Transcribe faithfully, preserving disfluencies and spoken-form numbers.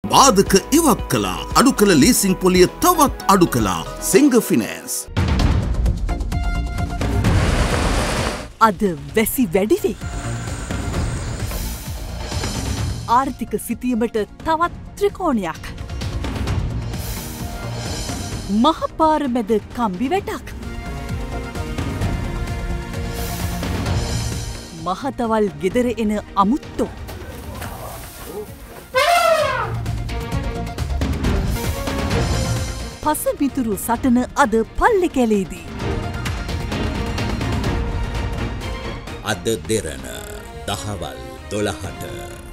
බාධක ඉවත් කළා. අඩු කළ ලීසින් පොලිය තවත් අඩු කළා. Singer finance. අද වැසි වැඩි වෙයි. ආර්ථික සිතියමට තවත් ත්‍රිකෝණයක්. මහපාර මැද කම්බි වැටක්. මහතවල් ගෙදර එන අමුත්තෝ. පසමිතුරු සටන අද පල්ලි කැලේදී. අද දෙරණ දහවල් දොළහට.